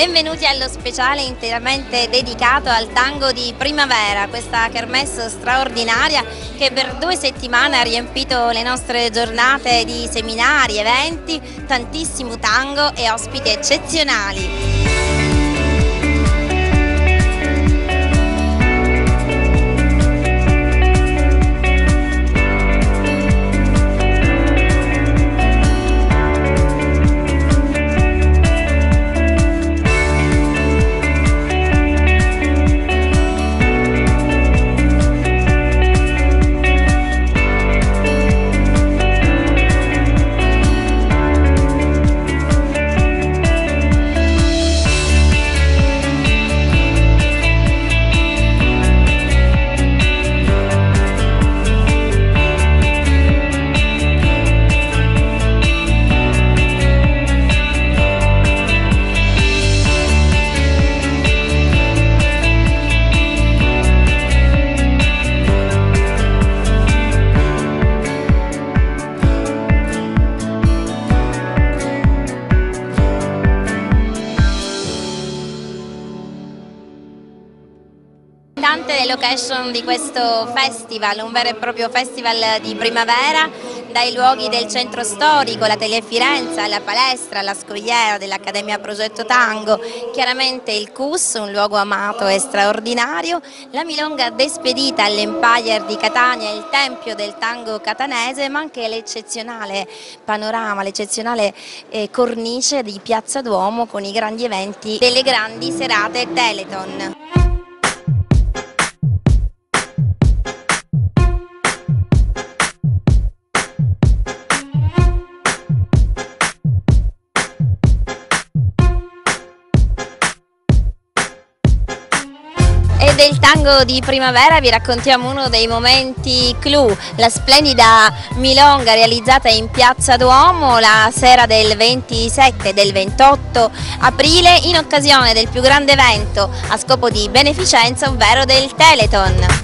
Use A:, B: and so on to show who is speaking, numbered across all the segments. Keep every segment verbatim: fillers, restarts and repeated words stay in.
A: Benvenuti allo speciale interamente dedicato al tango di primavera, questa kermesse straordinaria che per due settimane ha riempito le nostre giornate di seminari, eventi, tantissimo tango e ospiti eccezionali. Tante le location di questo festival, un vero e proprio festival di primavera, dai luoghi del centro storico, la Tele Firenze, la palestra, la scogliera dell'Accademia Progetto Tango, chiaramente il C U S, un luogo amato e straordinario, la milonga despedita all'Empire di Catania, il tempio del tango catanese, ma anche l'eccezionale panorama, l'eccezionale eh, cornice di Piazza Duomo con i grandi eventi delle grandi serate Telethon. E del tango di primavera vi raccontiamo uno dei momenti clou, la splendida milonga realizzata in Piazza Duomo la sera del ventisette e del ventotto aprile in occasione del più grande evento a scopo di beneficenza, ovvero del Telethon.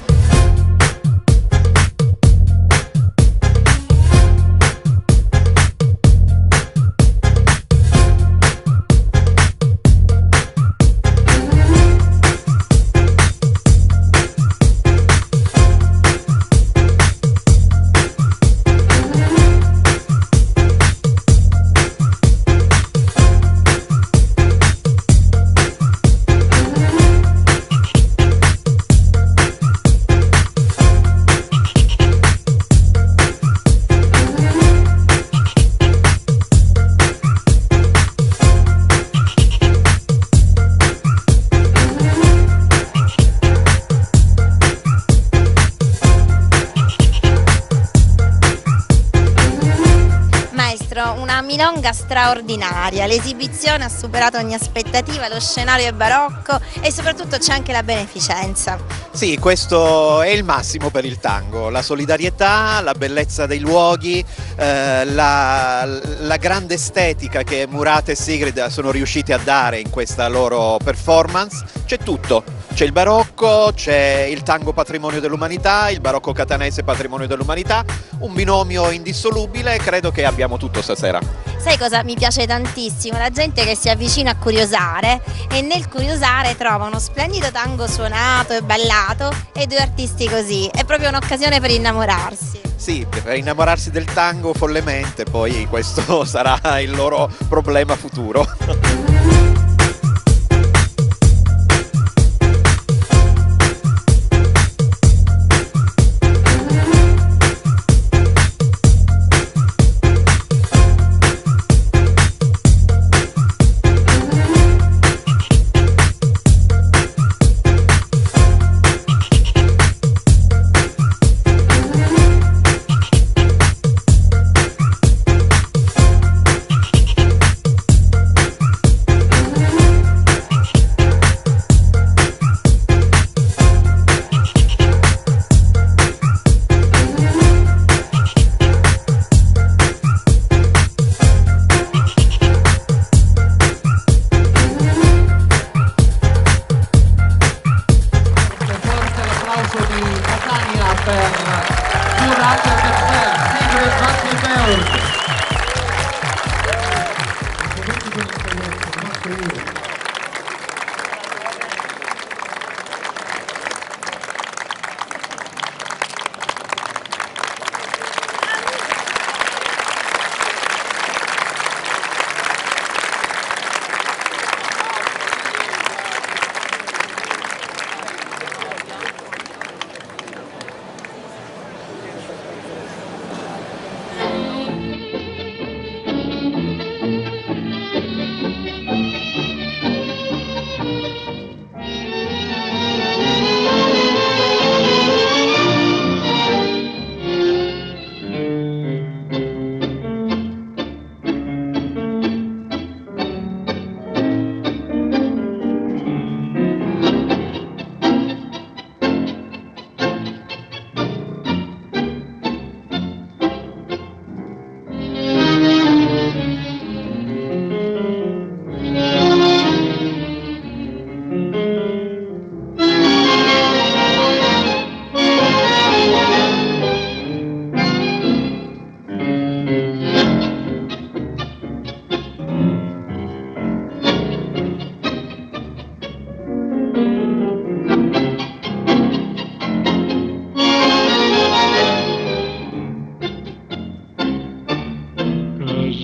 A: Una milonga straordinaria, l'esibizione ha superato ogni aspettativa, lo scenario è barocco e soprattutto c'è anche la beneficenza.
B: Sì, questo è il massimo per il tango, la solidarietà, la bellezza dei luoghi, eh, la, la grande estetica che Murat e Sigrid sono riusciti a dare in questa loro performance, c'è tutto. C'è il barocco, c'è il tango patrimonio dell'umanità, il barocco catanese patrimonio dell'umanità, un binomio indissolubile e credo che abbiamo tutto stasera.
A: Sai cosa mi piace tantissimo? La gente che si avvicina a curiosare e nel curiosare trova uno splendido tango suonato e ballato e due artisti così, è proprio un'occasione per innamorarsi.
B: Sì, per innamorarsi del tango follemente, poi questo sarà il loro problema futuro.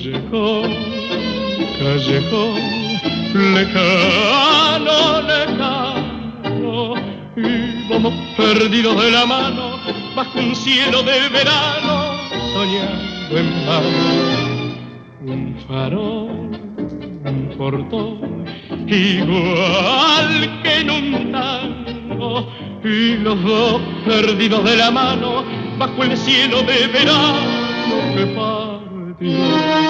C: Callejón, callejón, lejano, lejano, íbamos perdidos de la mano bajo un cielo de verano, soñando en vano. Un farol, un portón, igual que en un tango, y los dos perdidos de la mano bajo el cielo de verano que partió.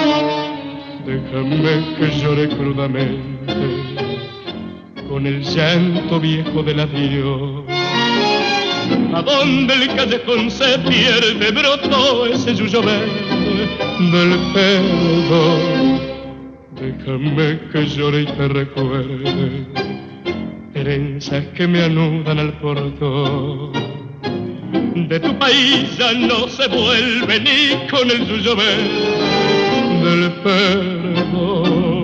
C: Déjame que llore crudamente con el llanto viejo del adiós. A donde el callejón se pierde brotó ese yuyo verde del perdón. Déjame que llore y te recuerde trenzas que me anudan al portón. De tu país ya no se vuelve ni con el yuyo verde del perdón.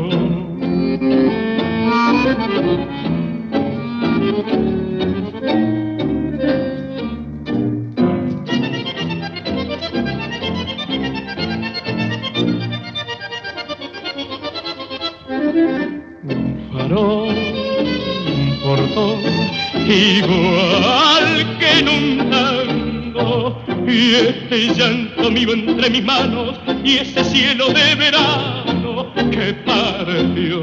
C: Un farol, un portón, igual que en un tango, y este llanto mío entre mis manos, y ese cielo de verano que partió.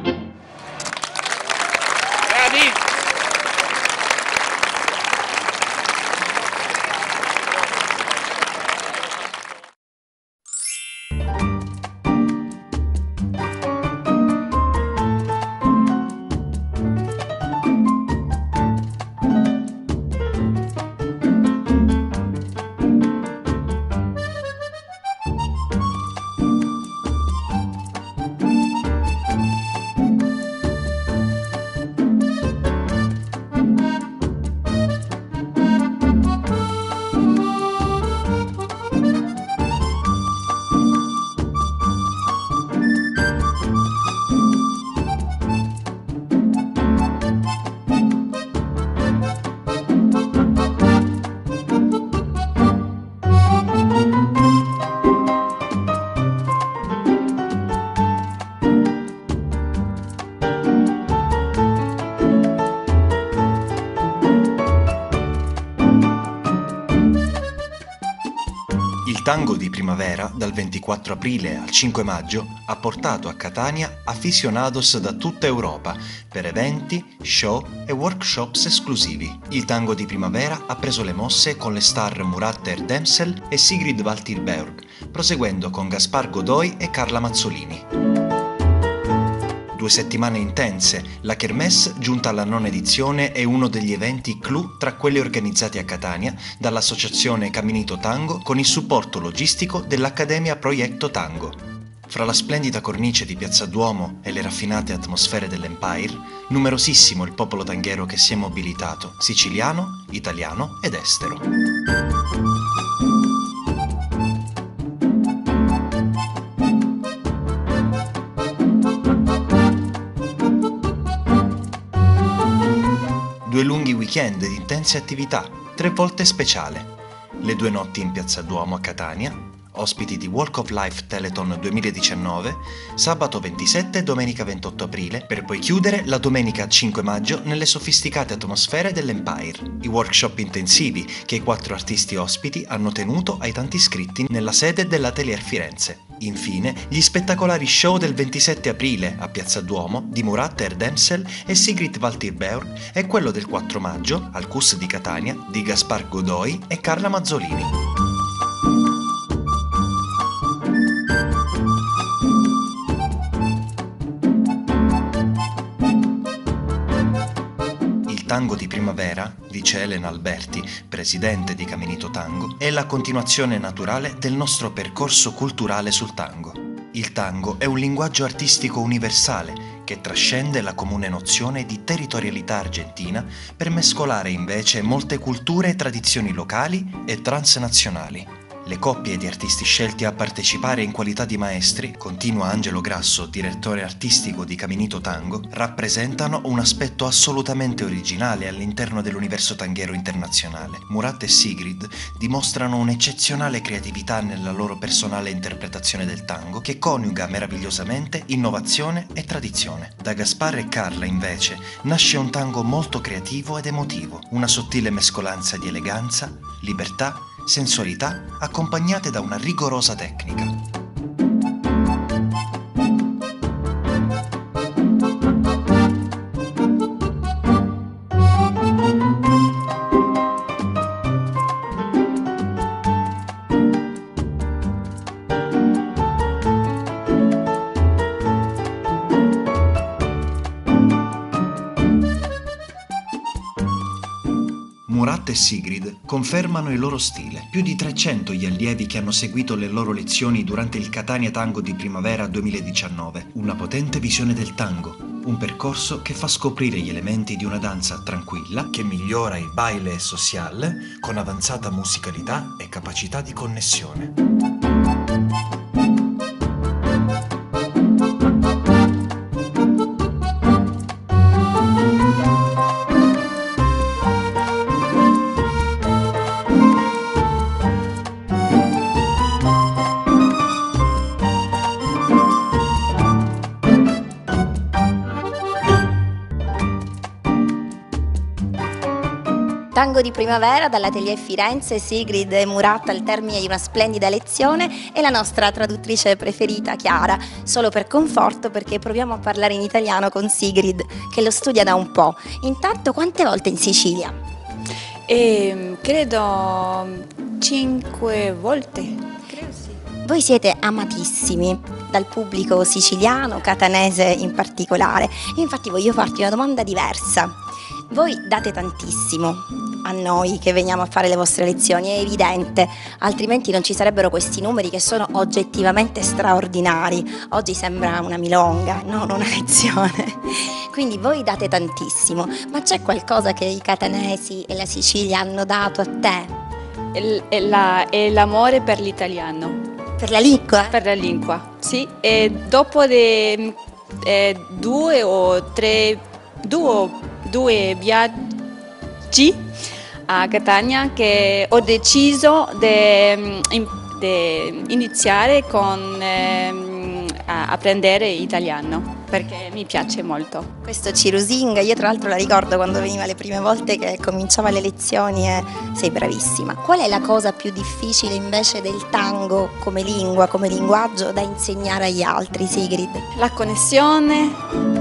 D: Il tango di primavera, dal ventiquattro aprile al cinque maggio, ha portato a Catania aficionados da tutta Europa per eventi, show e workshops esclusivi. Il tango di primavera ha preso le mosse con le star Murat Erdemsel e Sigrid Walther-Berg, proseguendo con Gaspar Godoy e Carla Mazzolini. Due settimane intense, la Kermesse, giunta alla nona edizione, è uno degli eventi clou tra quelli organizzati a Catania dall'associazione Caminito Tango con il supporto logistico dell'Accademia Proiecto Tango. Fra la splendida cornice di Piazza Duomo e le raffinate atmosfere dell'Empire, numerosissimo il popolo tanghero che si è mobilitato, siciliano, italiano ed estero. Due lunghi weekend di intense attività, tre volte speciale. Le due notti in Piazza Duomo a Catania, ospiti di Walk of Life Telethon duemiladiciannove, sabato ventisette e domenica ventotto aprile, per poi chiudere la domenica cinque maggio nelle sofisticate atmosfere dell'Empire. I workshop intensivi che i quattro artisti ospiti hanno tenuto ai tanti iscritti nella sede dell'Atelier Firenze. Infine, gli spettacolari show del ventisette aprile a Piazza Duomo di Murat Erdemsel e Sigrid Walther-Berg e quello del quattro maggio al C U S di Catania di Gaspar Godoy e Carla Mazzolini. Il tango di primavera, dice Elena Alberti, presidente di Caminito Tango, è la continuazione naturale del nostro percorso culturale sul tango. Il tango è un linguaggio artistico universale che trascende la comune nozione di territorialità argentina per mescolare invece molte culture e tradizioni locali e transnazionali. Le coppie di artisti scelti a partecipare in qualità di maestri, continua Angelo Grasso, direttore artistico di Caminito Tango, rappresentano un aspetto assolutamente originale all'interno dell'universo tanghero internazionale. Murat e Sigrid dimostrano un'eccezionale creatività nella loro personale interpretazione del tango, che coniuga meravigliosamente innovazione e tradizione. Da Gaspar e Carla, invece, nasce un tango molto creativo ed emotivo, una sottile mescolanza di eleganza, libertà, sensualità, accompagnate da una rigorosa tecnica. Murat e Sigrid confermano il loro stile. Più di trecento gli allievi che hanno seguito le loro lezioni durante il Catania Tango di Primavera duemiladiciannove. Una potente visione del tango, un percorso che fa scoprire gli elementi di una danza tranquilla che migliora il baile social con avanzata musicalità e capacità di connessione.
A: Tango di Primavera dall'Atelier Firenze, Sigrid e Murat al termine di una splendida lezione e la nostra traduttrice preferita Chiara, solo per conforto perché proviamo a parlare in italiano con Sigrid che lo studia da un po'. Intanto quante volte in Sicilia?
E: Eh, credo cinque volte. Credo sì.
A: Voi siete amatissimi dal pubblico siciliano, catanese in particolare. Infatti voglio farti una domanda diversa. Voi date tantissimo a noi che veniamo a fare le vostre lezioni, è evidente, altrimenti non ci sarebbero questi numeri che sono oggettivamente straordinari. Oggi sembra una milonga, non una lezione. Quindi voi date tantissimo, ma c'è qualcosa che i catanesi e la Sicilia hanno dato a te?
E: È, la, è l'amore per l'italiano.
A: Per la lingua?
E: Per la lingua, sì. E dopo de, eh, due o tre, due, due viaggi a Catania che ho deciso di iniziare con eh, a apprendere italiano perché mi piace molto.
A: Questo ci lusinga, io tra l'altro la ricordo quando veniva le prime volte che cominciava le lezioni e sei bravissima. Qual è la cosa più difficile invece del tango come lingua, come linguaggio da insegnare agli altri, Sigrid?
E: La connessione.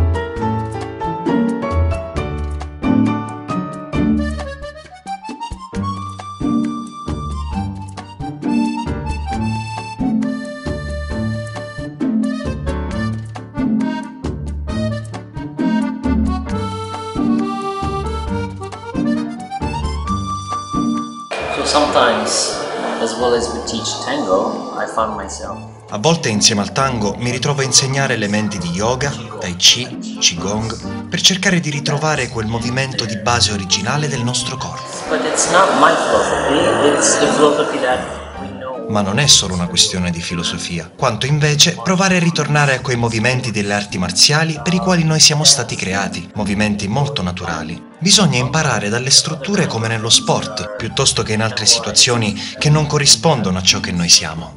F: Sometimes, as well as we teach tango, I found myself.
D: A volte insieme al tango mi ritrovo a insegnare elementi di yoga, tai chi, qigong, per cercare di ritrovare quel movimento di base originale del nostro corpo.
F: But it's not my philosophy, it's the philosophy that we know.
D: Ma non è solo una questione di filosofia, quanto invece provare a ritornare a quei movimenti delle arti marziali per i quali noi siamo stati creati, movimenti molto naturali. Bisogna imparare dalle strutture come nello sport, piuttosto che in altre situazioni che non corrispondono a ciò che noi siamo.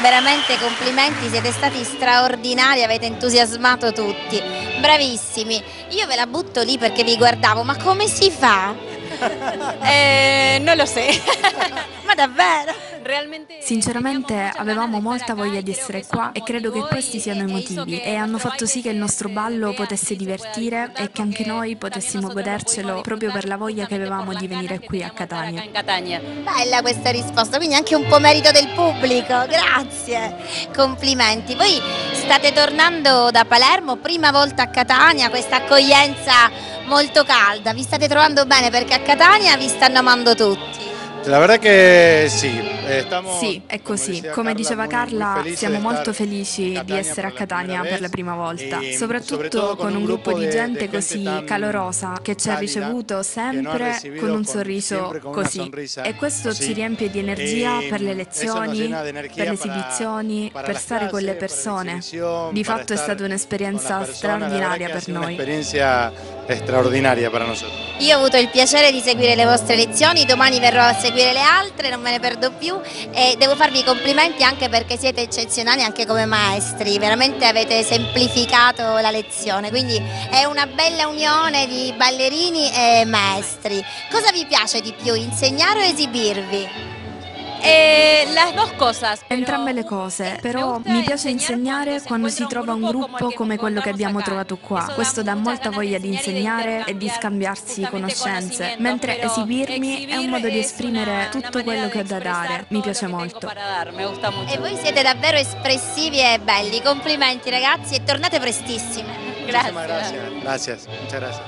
A: veramente complimenti, siete stati straordinari, avete entusiasmato tutti, bravissimi. Io ve la butto lì perché vi guardavo, ma come si fa?
E: Eh, non lo so.
A: Ma davvero?
G: Sinceramente avevamo molta voglia di essere qua e credo che questi siano i motivi e hanno fatto sì che il nostro ballo potesse divertire e che anche noi potessimo godercelo proprio per la voglia che avevamo di venire qui a Catania.
A: Bella questa risposta, quindi anche un po' merito del pubblico, grazie, complimenti. Voi state tornando da Palermo, prima volta a Catania, questa accoglienza molto calda, vi state trovando bene perché a Catania vi stanno amando tutti?
H: La verdad que sì, estamos,
G: sì, è così. Come diceva Carla, siamo molto felici di essere a Catania per la prima volta, soprattutto con un gruppo di gente così calorosa che ci ha ricevuto sempre con un sorriso così. E questo ci riempie di energia per le lezioni, per le esibizioni, per stare con le persone. Di fatto è stata un'esperienza straordinaria per noi.
H: straordinaria per noi.
A: Io ho avuto il piacere di seguire le vostre lezioni, domani verrò a seguire le altre, non me ne perdo più e devo farvi i complimenti anche perché siete eccezionali anche come maestri, veramente avete semplificato la lezione, quindi è una bella unione di ballerini e maestri. Cosa vi piace di più, insegnare o esibirvi?
E: Eh, las dos cosas.
G: Entrambe le cose, però mi piace insegnare quando si trova un gruppo come quello che abbiamo trovato qua. Questo dà molta voglia di insegnare e di scambiarsi conoscenze, mentre esibirmi è un modo di esprimere tutto quello che ho da dare. Mi piace molto.
A: E voi siete davvero espressivi e belli. Complimenti ragazzi e tornate prestissimo. Grazie.
H: Grazie, grazie, muchas gracias.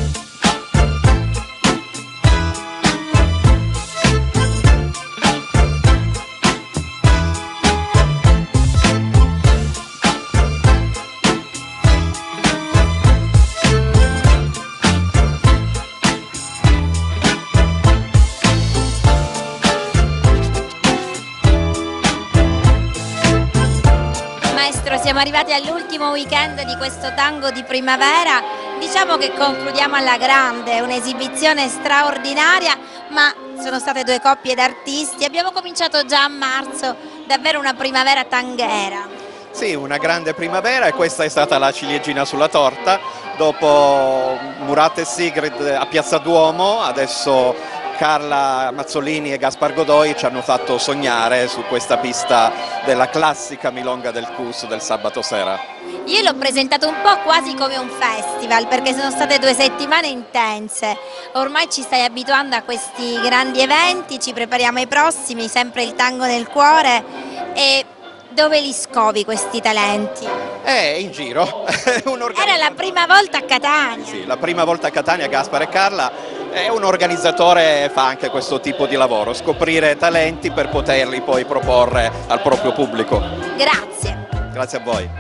A: Siamo arrivati all'ultimo weekend di questo tango di primavera, diciamo che concludiamo alla grande, un'esibizione straordinaria, ma sono state due coppie d'artisti, abbiamo cominciato già a marzo, davvero una primavera tanghera.
B: Sì, una grande primavera e questa è stata la ciliegina sulla torta, dopo Murat e Sigrid a Piazza Duomo, adesso Carla Mazzolini e Gaspar Godoy ci hanno fatto sognare su questa pista della classica milonga del Cus del sabato sera.
A: Io l'ho presentato un po' quasi come un festival perché sono state due settimane intense, ormai ci stai abituando a questi grandi eventi, ci prepariamo ai prossimi, sempre il tango nel cuore. E dove li scovi questi talenti?
B: Eh, in giro.
A: Era la prima volta a Catania.
B: Sì, la prima volta a Catania, Gaspar e Carla. È un organizzatore, fa anche questo tipo di lavoro, scoprire talenti per poterli poi proporre al proprio pubblico.
A: Grazie.
B: Grazie a voi.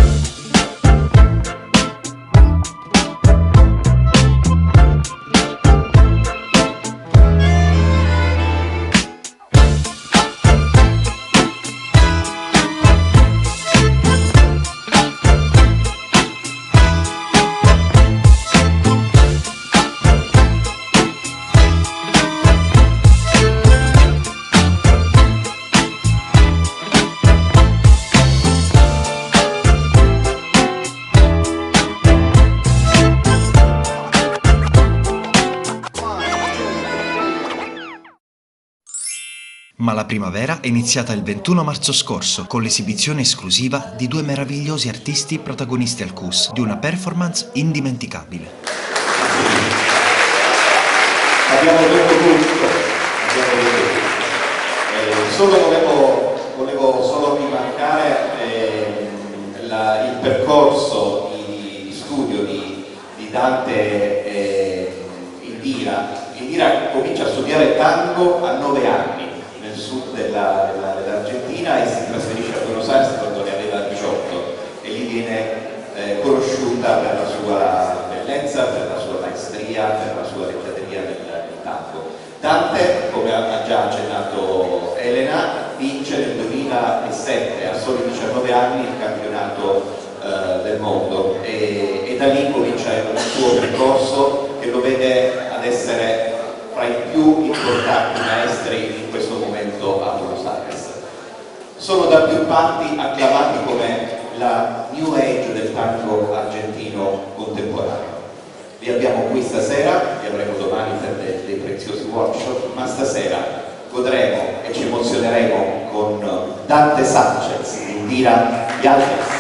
D: Ma la primavera è iniziata il ventuno marzo scorso con l'esibizione esclusiva di due meravigliosi artisti protagonisti al Cus di una performance indimenticabile.
I: Abbiamo detto tutto, abbiamo detto tutto. Eh, solo volevo, volevo solo rimarcare eh, la, il percorso di, di studio di, di Dante e Indira. Indira comincia a studiare tango a nove anni nel sud della, della, dell'Argentina e si trasferisce a Buenos Aires quando ne aveva diciotto e lì viene eh, conosciuta per la sua bellezza, per la sua maestria, per la sua leggiadria del, del tango. Dante, come ha già accennato Elena, vince nel duemilasette a soli diciannove anni il campionato eh, del mondo e, e da lì comincia il suo percorso che lo vede ad essere fra i più importanti maestri in questo momento a Buenos Aires. Sono da più infatti acclamati come la New Age del tango argentino contemporaneo. Li abbiamo qui stasera, li avremo domani per dei, dei preziosi workshop, ma stasera godremo e ci emozioneremo con Dante Sanchez, Indira Yalnes.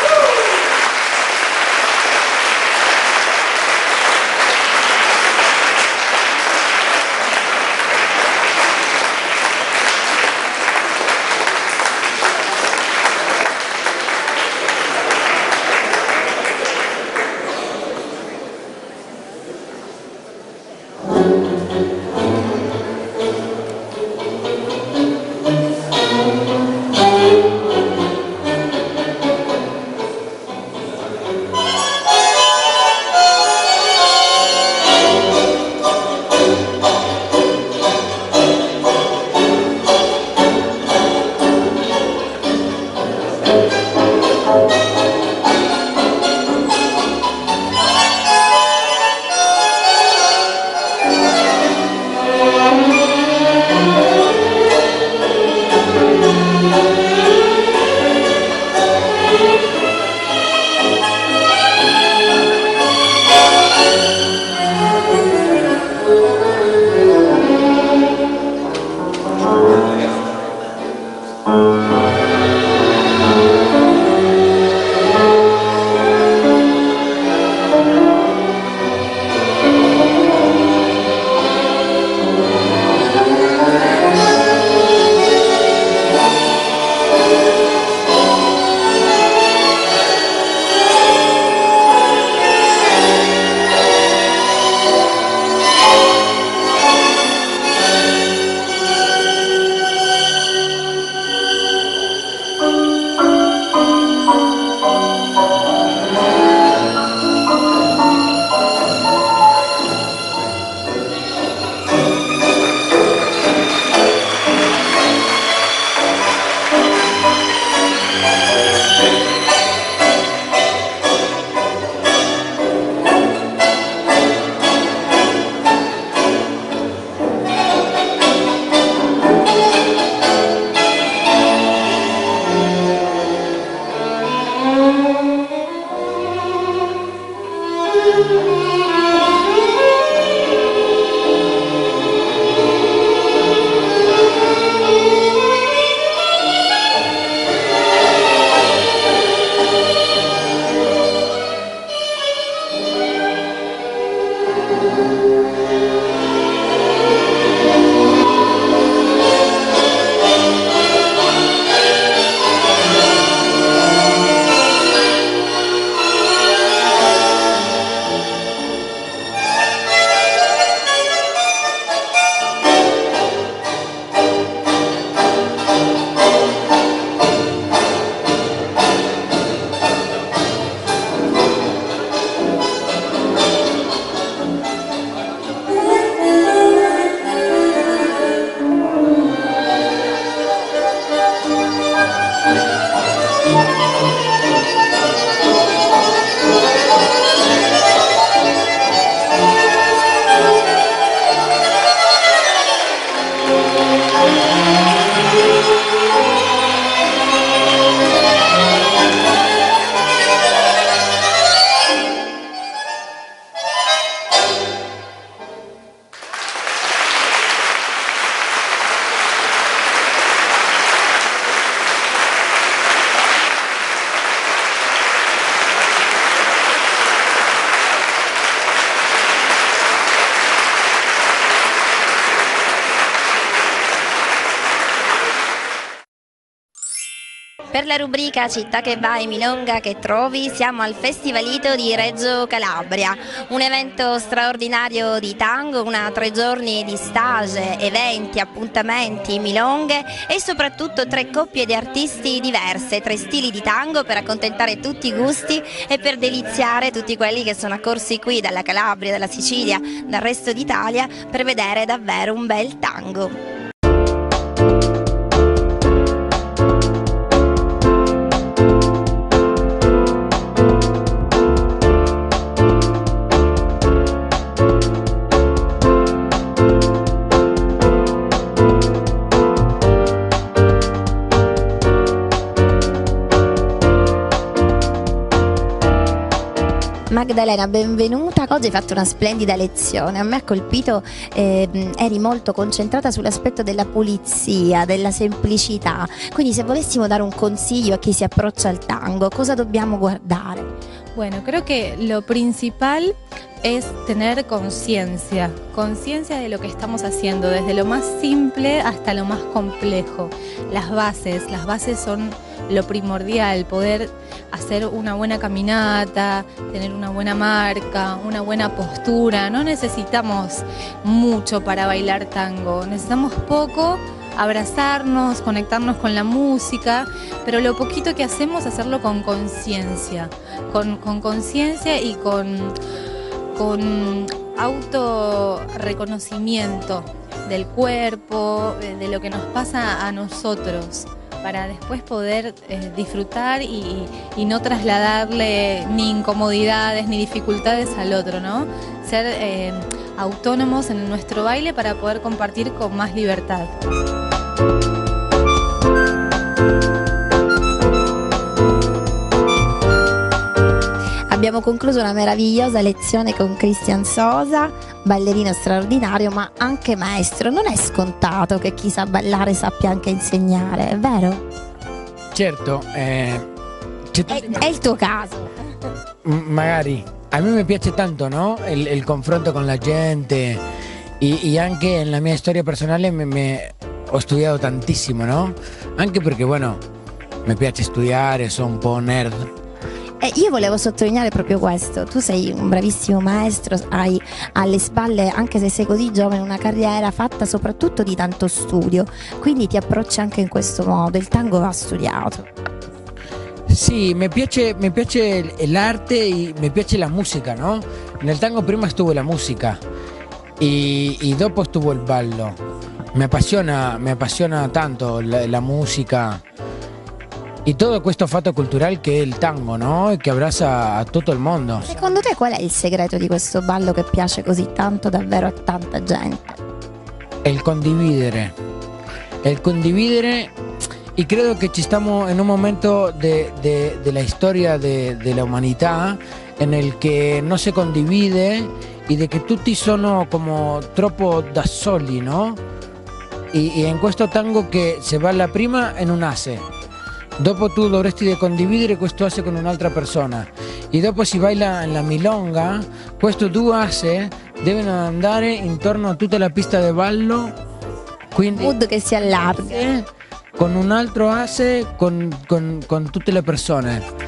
A: Per la rubrica Città che vai, Milonga che trovi, siamo al Festivalito di Reggio Calabria, un evento straordinario di tango, una tre giorni di stage, eventi, appuntamenti, milonghe e soprattutto tre coppie di artisti diverse, tre stili di tango per accontentare tutti i gusti e per deliziare tutti quelli che sono accorsi qui dalla Calabria, dalla Sicilia, dal resto d'Italia per vedere davvero un bel tango. Magdalena, benvenuta. Oggi hai fatto una splendida lezione. A me ha colpito, eh, eri molto concentrata sull'aspetto della pulizia, della semplicità. Quindi se volessimo dare un consiglio a chi si approccia al tango, cosa dobbiamo guardare?
J: Bueno, creo que lo principal es tener conciencia, conciencia de lo que estamos haciendo, desde lo más simple hasta lo más complejo. Las bases, las bases son lo primordial, poder hacer una buena caminata, tener una buena marca, una buena postura. No necesitamos mucho para bailar tango, necesitamos poco, abrazarnos, conectarnos con la música, pero lo poquito que hacemos, hacerlo con conciencia, con con conciencia y con, con autorreconocimiento del cuerpo, de lo que nos pasa a nosotros, para después poder eh, disfrutar y, y no trasladarle ni incomodidades ni dificultades al otro, ¿no? Ser eh, autónomos en nuestro baile para poder compartir con más libertad.
A: Abbiamo concluso una meravigliosa lezione con Cristian Sosa, ballerino straordinario ma anche maestro. Non è scontato che chi sa ballare sappia anche insegnare, è vero?
K: Certo, eh,
A: è, è il tuo caso.
K: Magari, a me mi piace tanto, no? Il, il confronto con la gente y, y anche nella mia storia personale me, me ho studiato tantissimo, no? Anche perché, bueno, mi piace studiare, sono un po' nerd.
A: Eh, io volevo sottolineare proprio questo, tu sei un bravissimo maestro, hai alle spalle, anche se sei così giovane, una carriera fatta soprattutto di tanto studio, quindi ti approcci anche in questo modo, il tango va studiato.
K: Sì, mi piace, mi piace l'arte e mi piace la musica, no? Nel tango prima estuvo la musica e, e dopo estuvo il ballo. Mi appassiona, mi appassiona tanto la, la musica. E tutto questo fatto culturale che è il tango, no? E che abbraccia a tutto il mondo.
A: Secondo te qual è il segreto di questo ballo che piace così tanto davvero a tanta gente?
K: È il condividere. È il condividere e credo che ci stiamo in un momento de, de, della storia de, della umanità nel che non si condivide e de che tutti sono come troppo da soli, no? E, e in questo tango che si balla prima e non hace. Dopo tu dovresti condividere questo asse con un'altra persona e dopo si baila la milonga, questo due asse devono andare intorno a tutta la pista di ballo, quindi
A: mood che si allarga
K: con un altro asse con, con, con tutte le persone.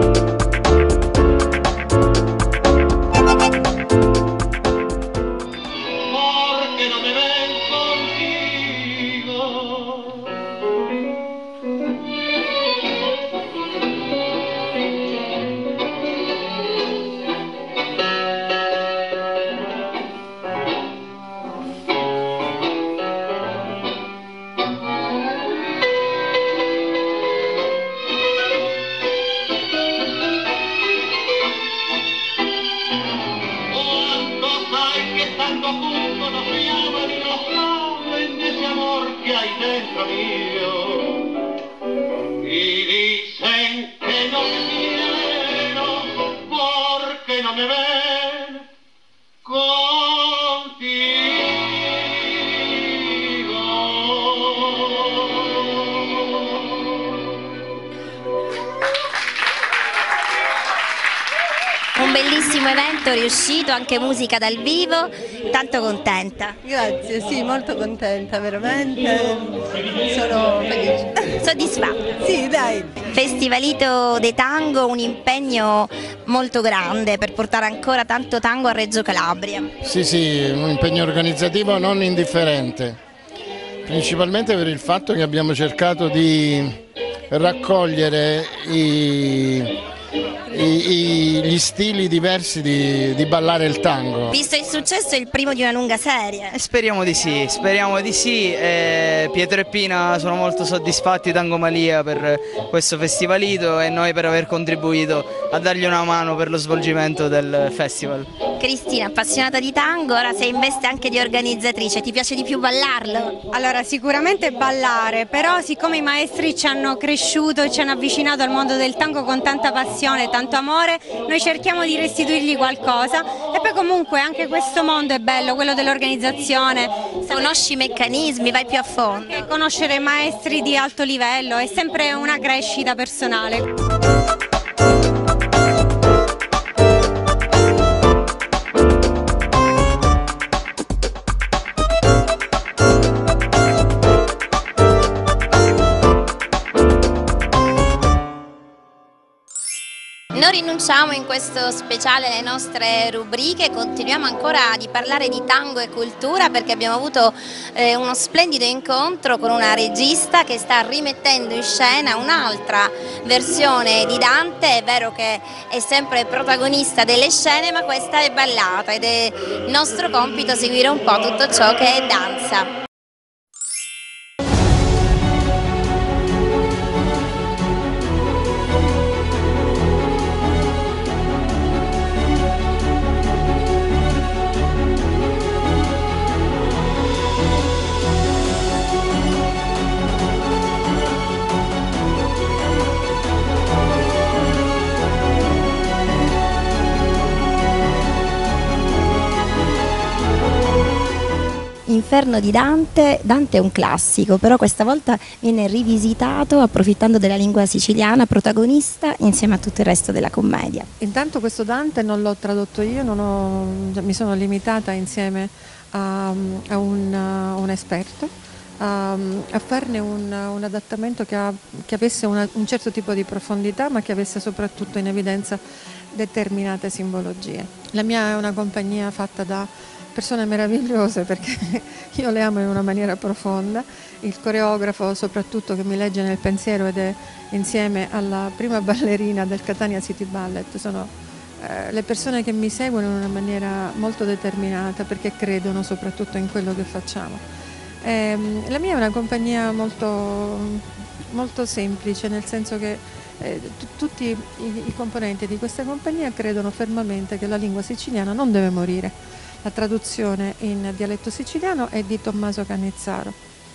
A: Un bellissimo evento riuscito, anche musica dal vivo, tanto contenta.
L: Grazie, sì, molto contenta, veramente, sono felice.
A: Soddisfatta?
L: Sì, dai.
A: Festivalito de Tango, un impegno molto grande per portare ancora tanto tango a Reggio Calabria.
M: Sì, sì, un impegno organizzativo non indifferente, principalmente per il fatto che abbiamo cercato di raccogliere i... I, i, gli stili diversi di, di ballare il tango.
A: Visto il successo è il primo di una lunga serie.
N: Speriamo di sì, speriamo di sì. Eh, Pietro e Pina sono molto soddisfatti, Tango Malia, per questo festivalito e noi per aver contribuito a dargli una mano per lo svolgimento del festival.
A: Cristina, appassionata di tango, ora sei in veste anche di organizzatrice, ti piace di più ballarlo?
O: Allora, sicuramente ballare, però siccome i maestri ci hanno cresciuto e ci hanno avvicinato al mondo del tango con tanta passione, tanto amore, noi cerchiamo di restituirgli qualcosa e poi comunque anche questo mondo è bello, quello dell'organizzazione.
A: Conosci i meccanismi, vai più a fondo.
O: E conoscere maestri di alto livello è sempre una crescita personale.
A: Non rinunciamo in questo speciale alle nostre rubriche, continuiamo ancora di parlare di tango e cultura perché abbiamo avuto eh, uno splendido incontro con una regista che sta rimettendo in scena un'altra versione di Dante. È vero che è sempre protagonista delle scene, ma questa è ballata ed è nostro compito seguire un po' tutto ciò che è danza. Inferno di Dante. Dante è un classico, però questa volta viene rivisitato approfittando della lingua siciliana, protagonista insieme a tutto il resto della commedia.
P: Intanto questo Dante non l'ho tradotto io, non ho, mi sono limitata insieme a, a un, un esperto a, a farne un, un adattamento che, ha, che avesse una, un certo tipo di profondità, ma che avesse soprattutto in evidenza determinate simbologie. La mia è una compagnia fatta da persone meravigliose perché io le amo in una maniera profonda, il coreografo soprattutto che mi legge nel pensiero ed è insieme alla prima ballerina del Catania City Ballet, sono eh, le persone che mi seguono in una maniera molto determinata perché credono soprattutto in quello che facciamo. Eh, la mia è una compagnia molto, molto semplice, nel senso che eh, tutti i, i componenti di questa compagnia credono fermamente che la lingua siciliana non deve morire. La traduzione in dialetto siciliano è di Tommaso Cannizzaro.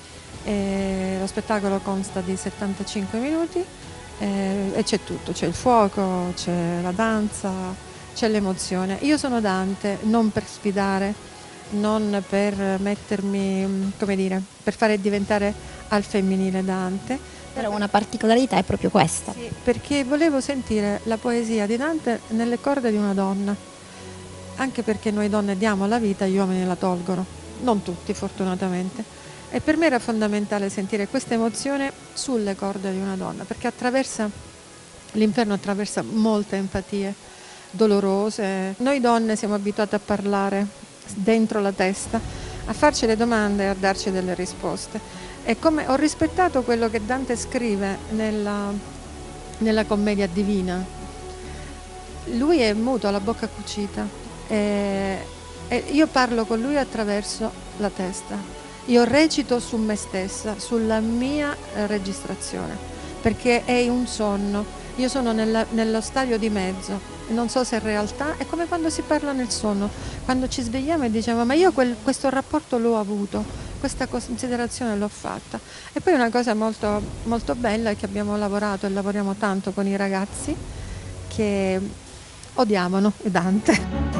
P: E lo spettacolo consta di settantacinque minuti eh, e c'è tutto, c'è il fuoco, c'è la danza, c'è l'emozione. Io sono Dante non per sfidare, non per mettermi, come dire, per fare diventare al femminile Dante.
A: Però una particolarità è proprio questa.
P: Sì, perché volevo sentire la poesia di Dante nelle corde di una donna. Anche perché noi donne diamo la vita, gli uomini la tolgono, non tutti fortunatamente. E per me era fondamentale sentire questa emozione sulle corde di una donna, perché attraversa, l'inferno attraversa molte empatie dolorose. Noi donne siamo abituate a parlare dentro la testa, a farci le domande e a darci delle risposte. E come ho rispettato quello che Dante scrive nella, nella commedia divina. Lui è muto, ha la bocca cucita. E, e io parlo con lui attraverso la testa, io recito su me stessa, sulla mia eh, registrazione, perché è un sonno, io sono nella, nello stadio di mezzo, non so se è realtà, è come quando si parla nel sonno, quando ci svegliamo e diciamo ma io quel, questo rapporto l'ho avuto, questa considerazione l'ho fatta. E poi una cosa molto, molto bella è che abbiamo lavorato e lavoriamo tanto con i ragazzi che odiavano Dante.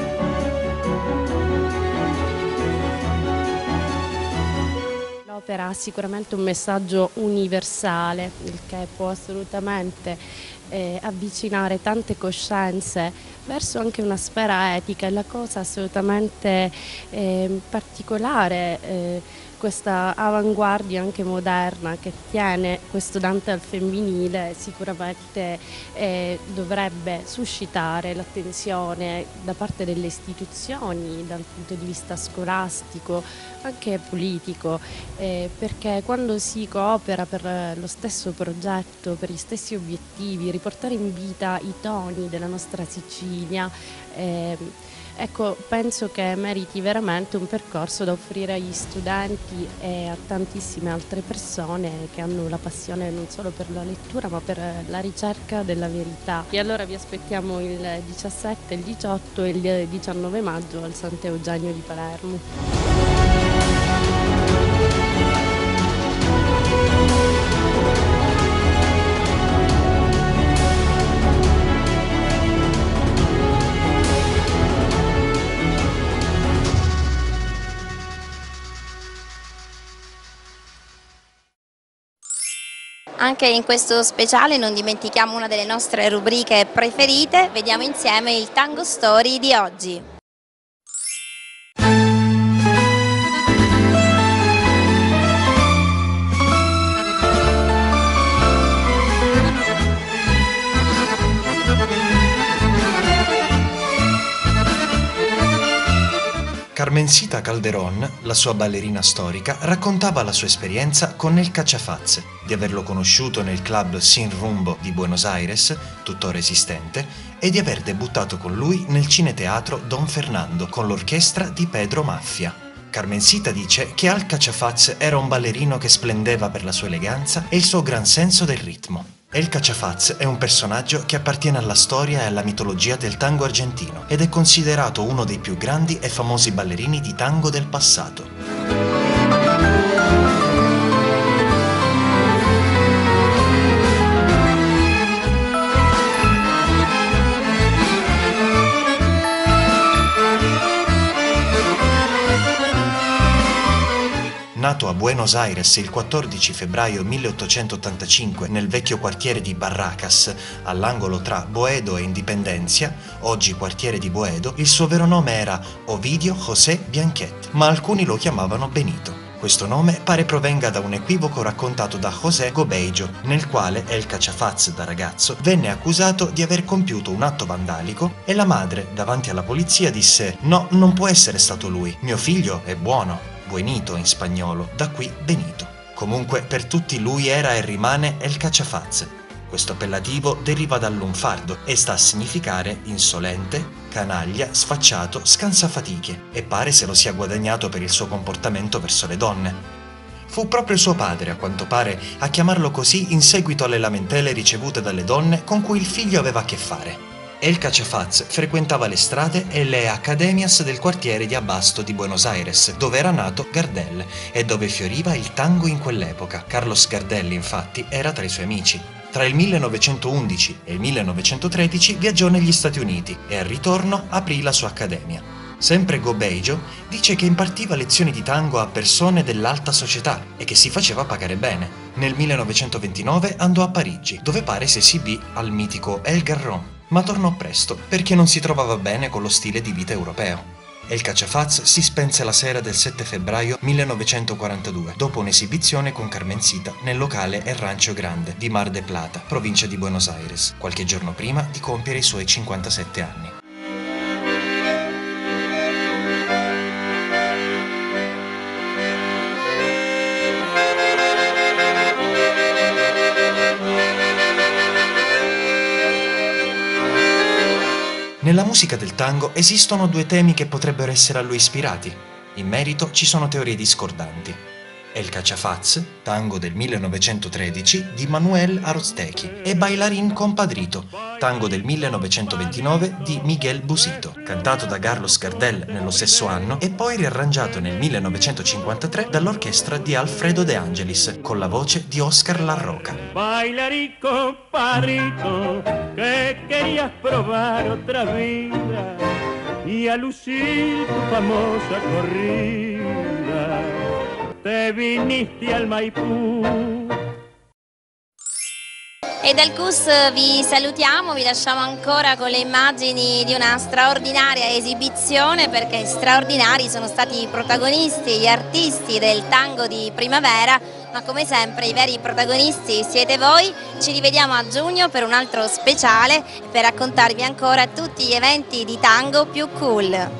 Q: L'opera ha sicuramente un messaggio universale, il che può assolutamente eh, avvicinare tante coscienze verso anche una sfera etica. E la cosa assolutamente eh, particolare, eh, questa avanguardia anche moderna che tiene questo Dante al femminile, sicuramente eh, dovrebbe suscitare l'attenzione da parte delle istituzioni, dal punto di vista scolastico, anche politico, eh, perché quando si coopera per lo stesso progetto, per gli stessi obiettivi, riportare in vita i toni della nostra Sicilia, eh, ecco, penso che meriti veramente un percorso da offrire agli studenti e a tantissime altre persone che hanno la passione non solo per la lettura ma per la ricerca della verità. E allora vi aspettiamo il diciassette, il diciotto e il diciannove maggio al Sant'Eugenio di Palermo.
A: Anche in questo speciale non dimentichiamo una delle nostre rubriche preferite, vediamo insieme il Tango Story di oggi.
D: Carmencita Calderón, la sua ballerina storica, raccontava la sua esperienza con El Cachafaz, di averlo conosciuto nel club Sin Rumbo di Buenos Aires, tuttora esistente, e di aver debuttato con lui nel cineteatro Don Fernando con l'orchestra di Pedro Maffia. Carmencita dice che Al Cachafaz era un ballerino che splendeva per la sua eleganza e il suo gran senso del ritmo. El Cachafaz è un personaggio che appartiene alla storia e alla mitologia del tango argentino ed è considerato uno dei più grandi e famosi ballerini di tango del passato. Nato a Buenos Aires il quattordici febbraio milleottocentottantacinque nel vecchio quartiere di Barracas, all'angolo tra Boedo e Independencia, oggi quartiere di Boedo, il suo vero nome era Ovidio José Bianchetti, ma alcuni lo chiamavano Benito. Questo nome pare provenga da un equivoco raccontato da José Gobeijo, nel quale El Cachafaz, da ragazzo, venne accusato di aver compiuto un atto vandalico e la madre, davanti alla polizia, disse «No, non può essere stato lui, mio figlio è buono». Buenito in spagnolo, da qui Benito. Comunque per tutti lui era e rimane El Cachafaz. Questo appellativo deriva dal lunfardo e sta a significare insolente, canaglia, sfacciato, scansafatiche e pare se lo sia guadagnato per il suo comportamento verso le donne. Fu proprio suo padre, a quanto pare, a chiamarlo così in seguito alle lamentele ricevute dalle donne con cui il figlio aveva a che fare. El Cachafaz frequentava le strade e le academias del quartiere di Abasto di Buenos Aires, dove era nato Gardel e dove fioriva il tango in quell'epoca. Carlos Gardel, infatti, era tra i suoi amici. Tra il millenovecentoundici e il millenovecentotredici viaggiò negli Stati Uniti e al ritorno aprì la sua accademia. Sempre Gobeijo dice che impartiva lezioni di tango a persone dell'alta società e che si faceva pagare bene. Nel millenovecentoventinove andò a Parigi, dove pare si esibì al mitico El Garron, ma tornò presto perché non si trovava bene con lo stile di vita europeo. El Cachafaz si spense la sera del sette febbraio millenovecentoquarantadue dopo un'esibizione con Carmencita nel locale El Rancho Grande di Mar de Plata, provincia di Buenos Aires, qualche giorno prima di compiere i suoi cinquantasette anni. Nella musica del tango esistono due temi che potrebbero essere a lui ispirati. In merito ci sono teorie discordanti. El Cachafaz, tango del millenovecentotredici di Manuel Arostechi, e Bailarín Compadrito, tango del millenovecentoventinove di Miguel Busito, cantato da Carlos Gardel nello stesso anno e poi riarrangiato nel millenovecentocinquantatré dall'orchestra di Alfredo De Angelis con la voce di Oscar La Roca.
C: Bailarín Compadrito, que querías probar otra vida y a lucir tu famosa corrida. Te viniste al Maipú.
A: E dal C U S vi salutiamo, vi lasciamo ancora con le immagini di una straordinaria esibizione, perché straordinari sono stati i protagonisti, gli artisti del tango di primavera, ma come sempre i veri protagonisti siete voi. Ci rivediamo a giugno per un altro speciale per raccontarvi ancora tutti gli eventi di tango più cool.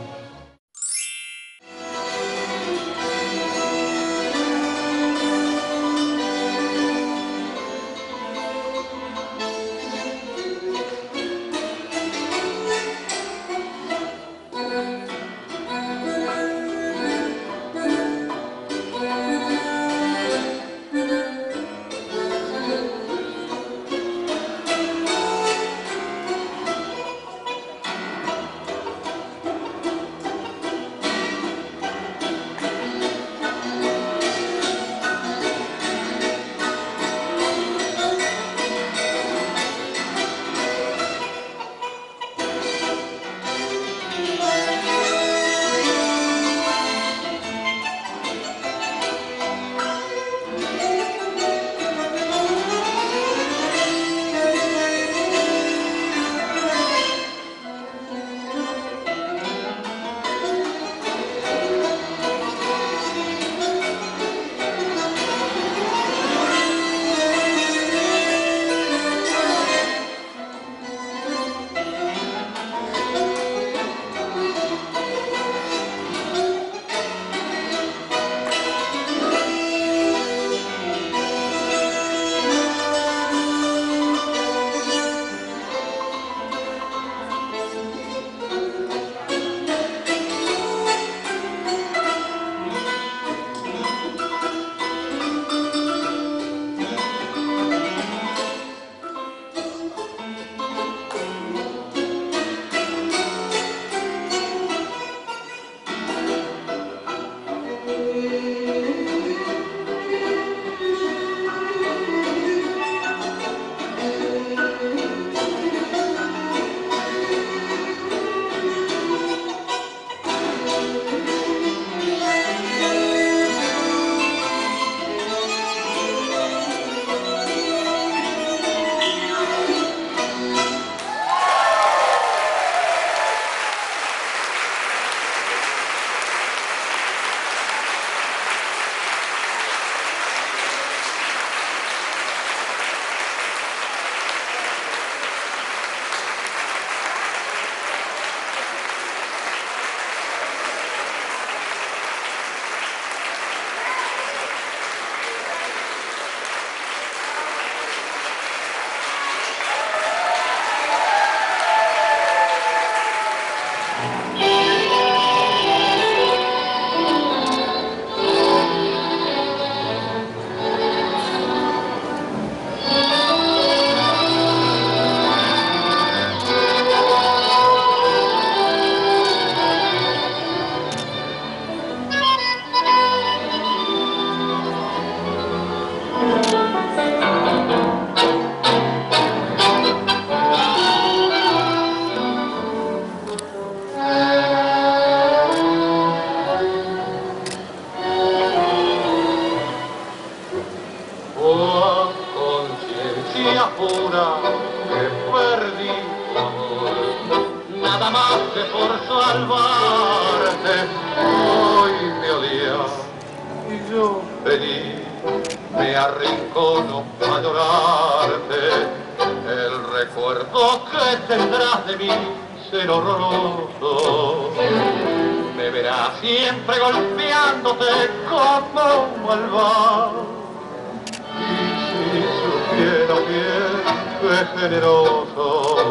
R: que por salvarte hoy me odias y yo feliz me arrincono a adorarte. El recuerdo que tendrás de mí será horroroso, me verás siempre golpeándote como un malvado. Y si supiera bien que generoso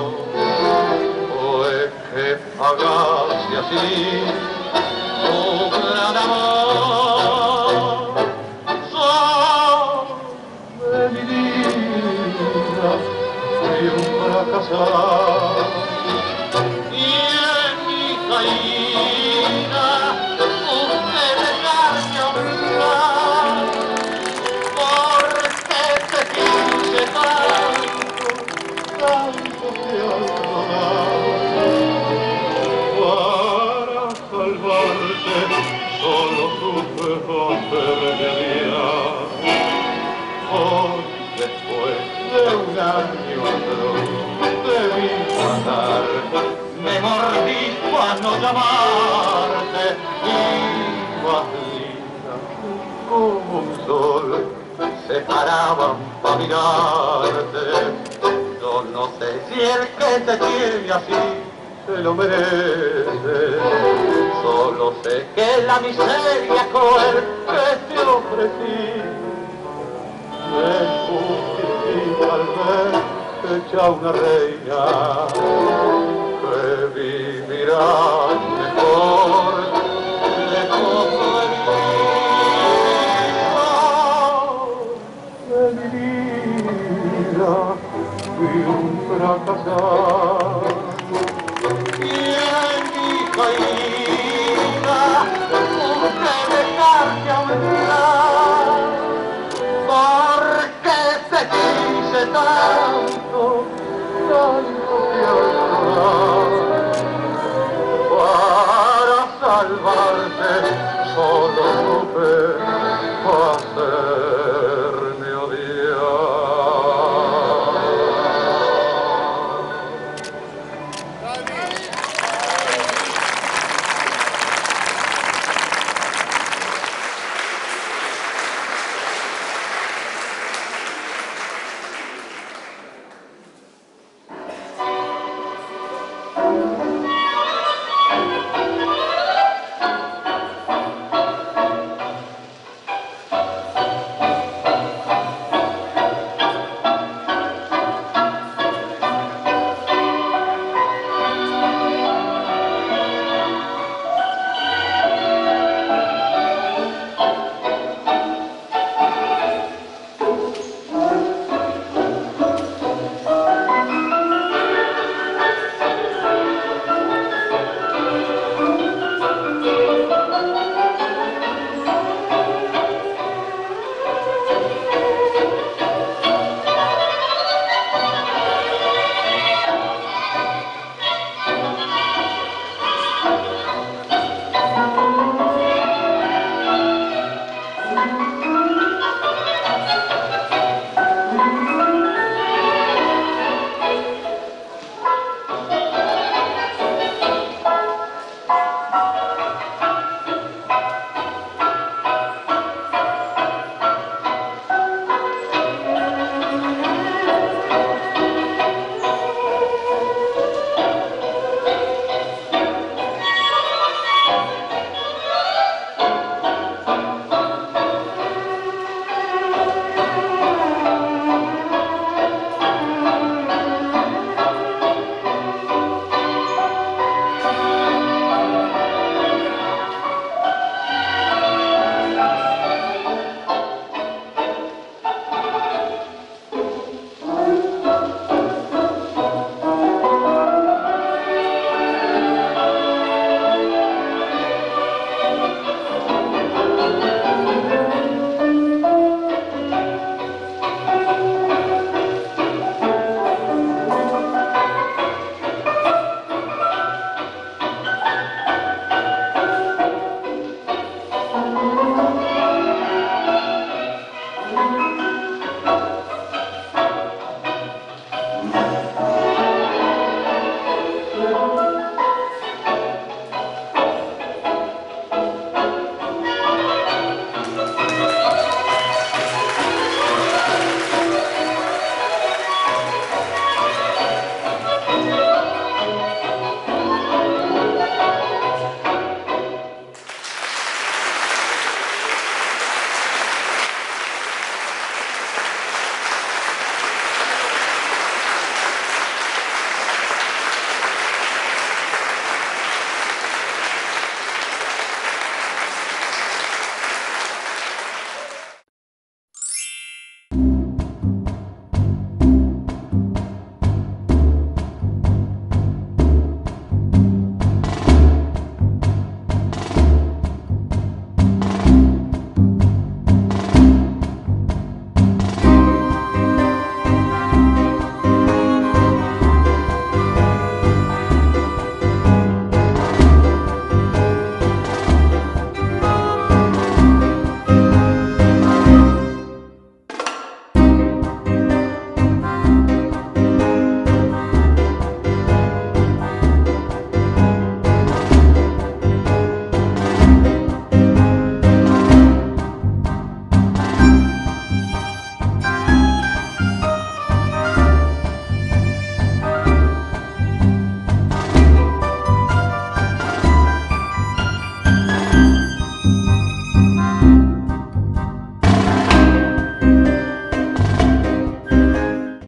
R: fue que pagaste así tu gran amor. Sobre mi vida fui un fracasado y en mi caída busqué dejarme olvidar, porque te quise tanto, tanto que adorar. Para salvarte solo supe romperme a día. Hoy, después de un año atroz, debí matar. Me mordí para no llamarte y más linda como un sol se paraban para mirarte. Yo no sé si el que te tiene así se lo merece, solo sé que la miseria cruel que te ofrecí me justifica al ver hecha una reina que vivirá mejor lejos de mi vida. De mi vida fui un fracasado.